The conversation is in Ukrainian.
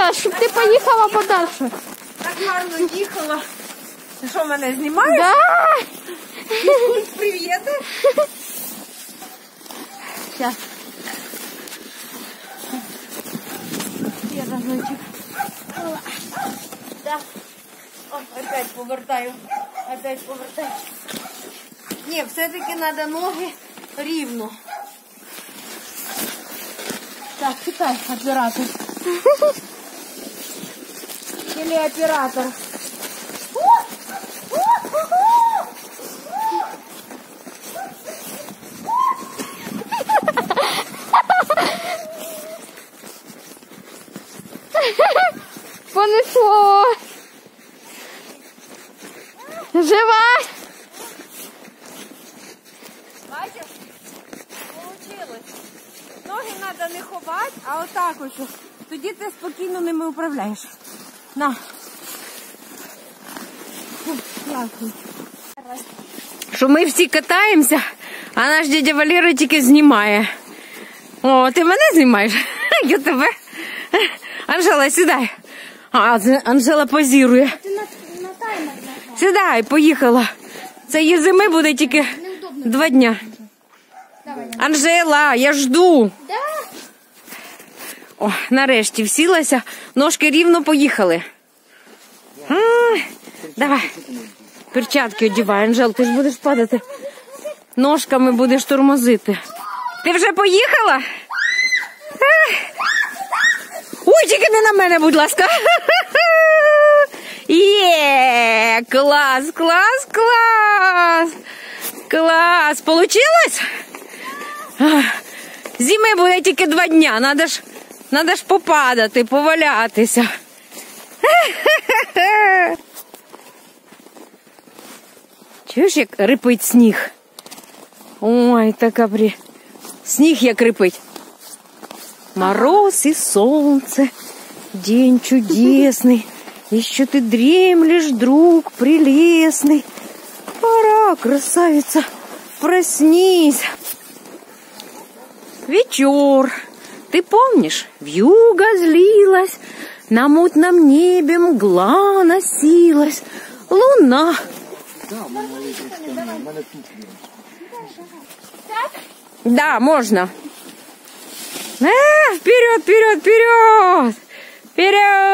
хотіла, щоб ти поїхала подальше. Так гарно їхала. Ти що, мене знімаєш? Да. Привіт. Сейчас. Я разочек. Да. Ой, опять повертаю. Ні, все-таки треба ноги рівно. Так, чекай, оператор. Телеоператор. Понесло. Жива? Бачиш? Получилось. Ноги треба не ховати, а отак ось. Тоді ти спокійно ними управляєш. На. Дякую. Що ми всі катаємося, а наш дядя Валера тільки знімає. О, ти мене знімаєш? Я тебе. Анжела, сідай. А, Анжела позірує. Ти на таймер нажав. Сідай, поїхала. Цієї зими буде тільки 2 дня. Давай. Анжела, я жду. Да. О, нарешті всілася. Ножки рівно поїхали. Давай. Перчатки одягай, Анжел, ти ж будеш падати. Ножками будеш тормозити. Ти вже поїхала? Ой, тільки не на мене, будь ласка. Є, клас, клас, клас. Клас, получилось? Зими буде тільки 2 дня, надо ж попадати, повалятися. Чуєш, як рипить сніг? Ой, така сніг як рипить. Мороз и солнце, день чудесный, еще ты дремлешь, друг прелестный. Пора, красавица, проснись. Вечер, ты помнишь, вьюга злилась, на мутном небе мгла носилась, луна. Да, можно. Вперед, вперед, вперед! Вперед!